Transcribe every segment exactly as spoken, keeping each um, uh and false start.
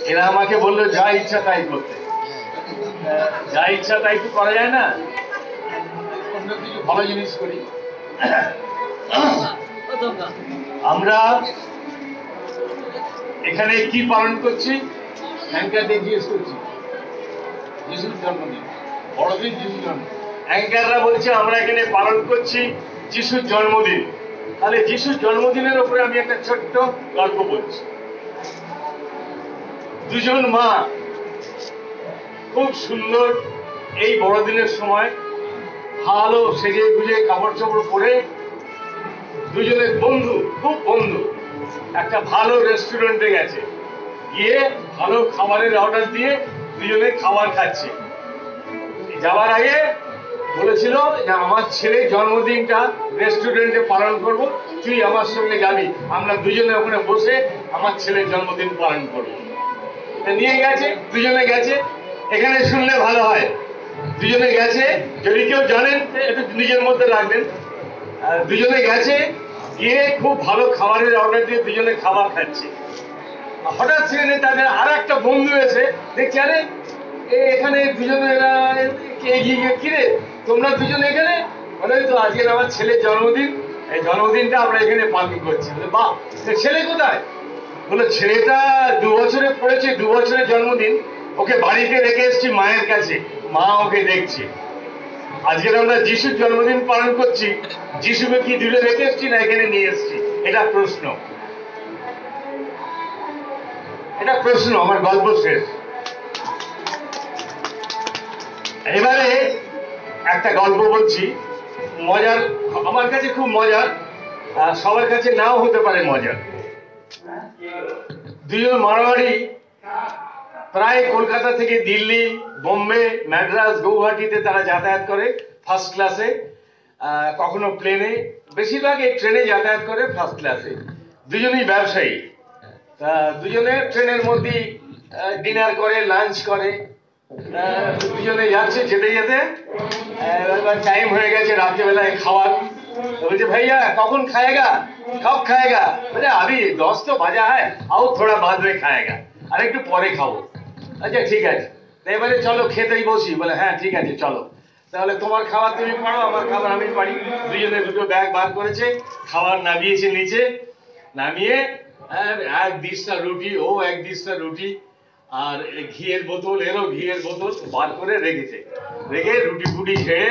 এরা আমাকে বললো যা ইচ্ছা তাই করতে। যা ইচ্ছা তাই তো করা যায় না, অন্য কিছু ভালো জিনিস করি। আমরা এখানে কি পালন করছি? অ্যাঙ্কারদের জিজ্ঞেস করছি যিশুর জন্মদিন, বড়দিন যিশুর জন্ম। অ্যাঙ্কাররা বলছে আমরা এখানে পালন করছি যিশুর জন্মদিন। তাহলে যিশুর জন্মদিনের উপরে আমি একটা ছোট্ট গল্প বলছি। দুজন মা খুব সুন্দর এই বড়দিনের সময় ভালো সেজে গুজে কাপড় চোপড় পরে দুজনের বন্ধু, খুব বন্ধু, একটা ভালো রেস্টুরেন্টে গেছে, গিয়ে ভালো খাবারের অর্ডার দিয়ে দুজনে খাবার খাচ্ছে। যাওয়ার আগে বলেছিল যে আমার ছেলের জন্মদিনটা রেস্টুরেন্টে পালন করব, তুই আমার সঙ্গে যাবি, আমরা দুজনে ওখানে বসে আমার ছেলের জন্মদিন পালন করব। নিয়ে গেছে, দুজনে গেছে। এখানে শুনলে ভালো হয়, দুজনে গেছে, যদি কেউ জানেন একটু নিজের মধ্যে রাখবেন। দুজনে গেছে, গিয়ে খুব ভালো খাবারের অর্ডার দিয়ে দুজনে খাবার খাচ্ছে। হঠাৎ সেখানে তাদের আর একটা বন্ধু এসে দেখছে, আরে এখানে দুজনে এগিয়ে গিয়ে, কিরে তোমরা দুজনে এখানে? বলে তো আজকে আমার ছেলের জন্মদিন, এই জন্মদিনটা আমরা এখানে পালন করছি। বাহ, ছেলে কোথায়? বলে ছেলেটা দু বছরে পড়েছে, দু বছরের জন্মদিন, ওকে বাড়িতে রেখে এসছি মায়ের কাছে, মা ওকে দেখছে। আজকে আমরা যিশুর জন্মদিন পালন করছি, যিশুকে কি দূরে রেখে এসছি না এখানে নিয়ে এসছি? এটা প্রশ্ন, এটা প্রশ্ন। আমার গল্প শেষ। এবারে একটা গল্প বলছি, মজার, আমার কাছে খুব মজার, সবার কাছে নাও হতে পারে মজার। দুজন মারোয়াড়ি প্রায় কলকাতা থেকে দিল্লি, বোম্বে, ম্যাড্রাস, গৌহাটিতে তারা যাতায়াত করে ফার্স্ট ক্লাসে, কখনো প্লেনে, বেশিরভাগ এই ট্রেনে যাতায়াত করে ফার্স্ট ক্লাসে। দুজনেই ব্যবসায়ী। তা দুজনে ট্রেনের মধ্যেই ডিনার করে, লাঞ্চ করে, দুজনে যাচ্ছে, যেতে যেতে টাইম হয়ে গেছে রাত্রেবেলায় খাওয়ার। বলছে ভাইয়া কখন খাएगा? কব খাएगा? বলে अभी दस तो बजा है, आओ थोड़ा बाद में खाएगा, আর একটু পরে খাবো। আচ্ছা ঠিক আছে, এবারে চলো খেতেই বসি। বলে হ্যাঁ ঠিক আছে চলো, তাহলে তোমার খাবার তুমি পারো, আমার খাবার আমি পারি। দুজনে দুটো ব্যাগ বার করেছে, খাবার নামিয়েছে নিচে, নামিয়ে এক দিশটা রুটি, ও এক দিশটা রুটি, আর ঘিয়ের বোতল, এলো ঘিয়ের বোতল বার করে রেখেছে। রেখে রুটি ফুটি ছেড়ে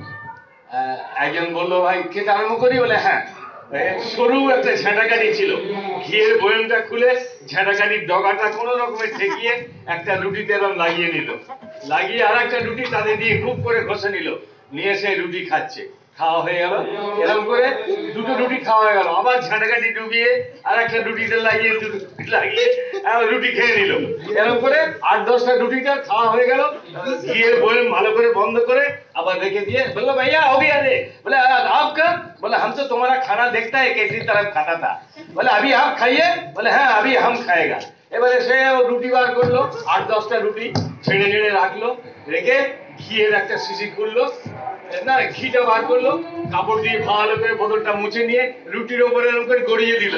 একজন বললো ভাই খেতে আরম্ভ করি? বলে হ্যাঁ। সরু একটা ঝাঁটাকাঠি ছিল, ঘিয়ের বয়মটা খুলে ঝাঁটাকাঠির ডগাটা কোন রকমের ঠেকিয়ে একটা রুটিতে এরকম লাগিয়ে নিল, লাগিয়ে আর একটা রুটি তাদের দিয়ে খুব করে ঘষে নিল, নিয়ে সে রুটি খাচ্ছে। খাওয়া হয়ে গেল, এরকম করে দুটো রুটি খাওয়া হয়ে গেল, আবার ঝাঁটাকাঠি ডুবিয়ে আর একটা রুটিতে লাগিয়ে লাগিয়ে রুটি খেয়ে নিল। এরকম করে আট দশটা রুটিটা খাওয়া হয়ে গেল। ঘিয়ের বয়ম ভালো করে বন্ধ করে আবার রেখে দিয়ে বললো भैया हो गया रे? बोले आप कब? बोले हम तो तुम्हारा खाना देखता है कैसी तरफ खाता था। बोले अभी आप खाइए? बोले हाँ अभी हम खाएगा। এবারে সে রুটি বার করলো, আট দশটা রুটি ছেড়ে ছেড়ে রাখলো, রেখে ঘিয়ের একটা শিশি খুললো, না ঘিটা বার করলো, কাপড় দিয়ে ভালো করে বোতলটা মুছে নিয়ে রুটির ওপরে এরকম করে গড়িয়ে দিল,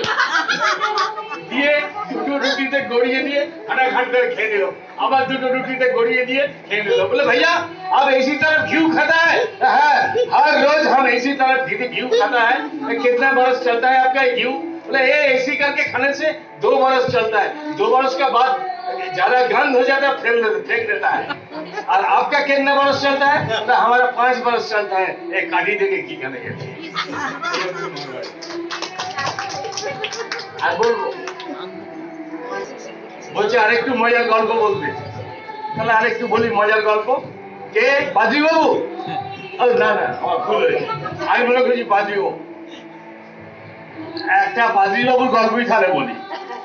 দিয়ে দুটো রুটিতে গড়িয়ে দিয়ে খাটাখাট করে খেয়ে নিল, আবার দুটো রুটিতে গড়িয়ে দিয়ে খেয়ে নিল। বলে भैया अब इसी तरफ घी खाता है? हाँ हर रोज हम इसी तरफ घी खाता है। कितना बरस चलता है आपका घी? बोले ये ऐसी करके खाने से दो बरस चलता है, दो बरस के बाद ज्यादा गंध हो जाता है, फेंक देता है। और आपका कितना बरस चलता है? तो हमारा पांच बरस चलता है। एक काटी देके घी खाने के আর বলবো, বলছে আরেকটু মজার গল্প বলবে। তাহলে আরেকটু বলি মজার গল্প। কে? বাজি বাবু? না না আমার ভুল হয়েছে, আমি মনে করছি বাজি বাবু। একটা বাজি বাবুর গল্পই তাহলে বলি।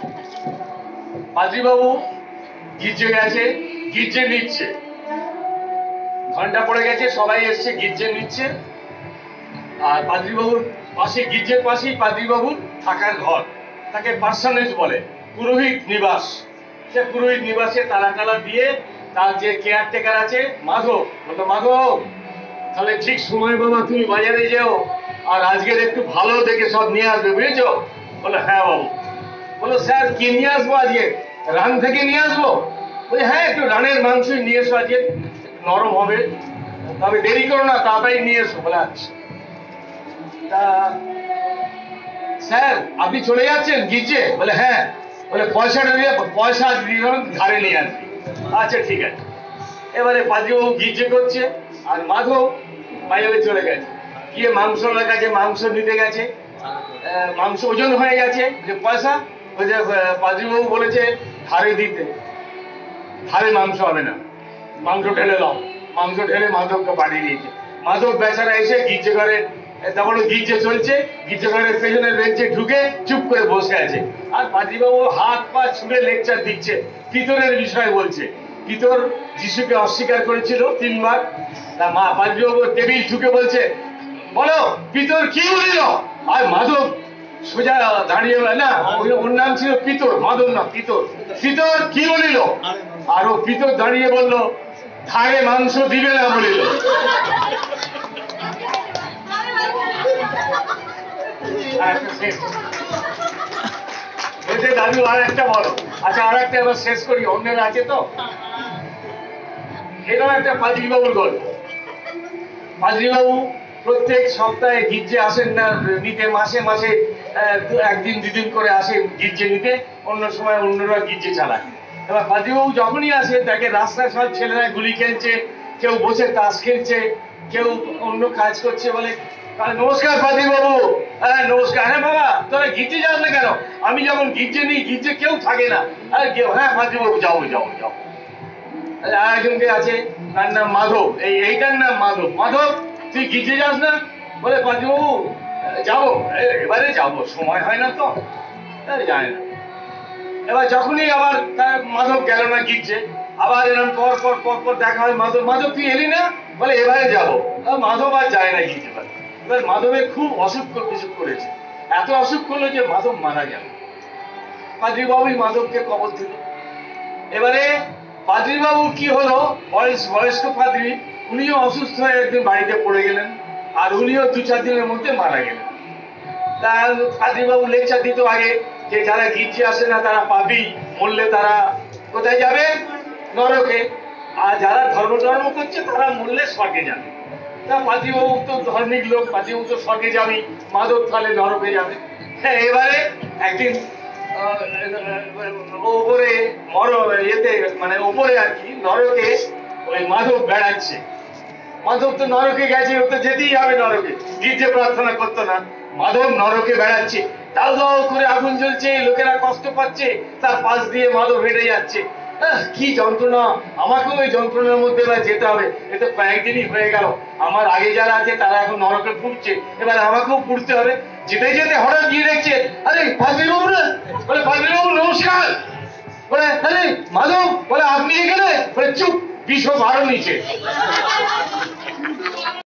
বাজি বাবু গির্জে গেছে, গির্জে নিচ্ছে, ঘন্টা পড়ে গেছে, সবাই এসছে গির্জে নিচ্ছে। আর পাদ্রী বাবুর পাশে, গির্জের পাশেই পাদ্রী বাবুর থাকার ঘর, তাকে পার্সোনেজ বলে, পুরোহিত নিবাস। সে পুরোহিত নিবাসে তালা টালা দিয়ে তার যে কেয়ারটেকার আছে মাধব, বলতো মাধব তাহলে ঠিক সময় বাবা তুমি বাজারে যেও, আর আজকের একটু ভালো দেখে সব নিয়ে আসবে, বুঝেছো? বলে হ্যাঁ বাবু। বলো স্যার কি নিয়ে আসবো আজকে? রান থেকে নিয়ে আসবো? বলে হ্যাঁ, একটু রানের মাংসই নিয়ে এসো, আজকে নরম হবে, তবে দেরি করো না, তাড়াতাড়ি নিয়ে এসো। বলে আচ্ছা। তা স্যার আপনি চলে যাচ্ছেন গির্জে? বলে হ্যাঁ। বলে পয়সাটা দিয়ে, পয়সা দিয়ে ধারে নিয়ে আসবি। আচ্ছা ঠিক আছে। এবারে পাদ্রীবাবু গির্জে করছে, আর মাধব বাইরে চলে গেছে, গিয়ে মাংসওয়ালার কাছে মাংস নিতে গেছে। মাংস ওজন হয়ে গেছে, যে পয়সা, ওই যে পাদ্রীবাবু বলেছে ধারে দিতে, ধারে মাংস হবে না, মাংস ঢেলে দাও। মাংস ঢেলে মাধবকে পাঠিয়ে দিয়েছে। মাধব বেচারা এসে গির্জে ঘরে, তখন গির্জে চলছে, গির্জে ঘরের পেছনের বেঞ্চে ঢুকে চুপ করে বসে আছে। আর পাদ্রীবাবু হাত পা ছুঁড়ে লেকচার দিচ্ছে, পিতরের বিষয়ে বলছে। পিতর যিশুকে অস্বীকার করেছিল তিনবার। তা মা পাদ্রীবাবু টেবিল ঢুকে বলছে, বলো পিতর কি বলিল? আর মাধব সোজা দাঁড়িয়ে, না ওর নাম ছিল পিতর, মাধব না পিতর। পিতর কি বলিল? আর ও পিতর দাঁড়িয়ে বলল, ধারে মাংস দিবে না বলিল। বলছে দাদু আর একটা বলো। আচ্ছা আর একটা এবার শেষ করি, অন্যের আছে তো। এটাও একটা পাদ্রীবাবুর গল্প। পাদ্রীবাবু প্রত্যেক সপ্তাহে গির্জে আসেন না নিতে, মাসে মাসে একদিন দুদিন করে আসেন গির্জে নিতে, অন্য সময় অন্যরা গির্জে চালায়। এবার পাদ্রীবাবু যখনই আসে তাকে রাস্তায় সব ছেলেরা গুলি খেলছে, কেউ বসে তাস খেলছে, কেউ অন্য কাজ করছে। বলে নমস্কার পাদ্রীবাবু। হ্যাঁ নমস্কার। হ্যাঁ বাবা তোরা গির্জে যাস না কেন? আমি যখন গির্জে নিই গির্জে কেউ থাকে না। আরে কেউ, হ্যাঁ পাদ্রীবাবু যাও যাও যাও। আর একজনকে আছে, তার নাম মাধব, এই এইটার নাম মাধব। মাধব তুই গির্জে যাস না? বলে পাদ্রীবাবু যাবো, এবারে যাবো, সময় হয় না তো, যায় না। এবার যখনই আবার তার মাধব গেল না গির্জে, আবার এরকম পর পর পর পর দেখা হয়, মাধব মাধব তুই এলি না? বলে এবারে যাবো। মাধব আর যায় না গির্জে। এবার মাধবের খুব অসুখ বিসুখ করেছে, এত অসুখ করলো যে মাধব মারা গেল। পাদ্রীবাবুই মাধবকে কবর দিল। এবারে পাদ্রীবাবু কি হলো, বয়স বয়স্ক পাদ্রী, উনিও অসুস্থ হয়ে একদিন বাড়িতে পড়ে গেলেন, আর উনিও দু চার দিনের মধ্যে মারা গেলেন। তা পাদ্রীবাবু লেকচার দিত আগে যে যারা গির্জে আসে না তারা পাপী, মরলে তারা কোথায় যাবে? নরকে। আর যারা ধর্ম ধর্ম করছে তারা মরলে স্বর্গে যাবে। তা পাদ্রীবাবু তো ধার্মিক লোক, পাদ্রীবাবু তো স্বর্গে যাবে, মাধব তাহলে নরকে যাবে। হ্যাঁ এবারে একদিন ওপরে মর এতে মানে ওপরে আর কি নরকে ওই মাধব বেড়াচ্ছে। মাধব তো নরকে গেছে, ও তো যেতেই হবে নরকে, গির্জে প্রার্থনা করতো না। মাধব নরকে বেড়াচ্ছে, দাও দাও করে আগুন জ্বলছে, লোকেরা কষ্ট পাচ্ছে, তার পাশ দিয়ে মাধব হেঁটে যাচ্ছে। কি যন্ত্রণা, আমাকেও ওই যন্ত্রণার মধ্যে এবার যেতে হবে। এ তো কয়েকদিনই হয়ে গেল, আমার আগে যারা আছে তারা এখন নরকে পুড়ছে, এবার আমাকেও পুড়তে হবে। যেতে যেতে হঠাৎ গিয়ে দেখছে, আরে পাদ্রীবাবু না? বলে পাদ্রীবাবু নমস্কার। বলে আরে মাধব, বলে আপনি এখানে? বলে চুপ, বিষ ভাড়ো নিচে।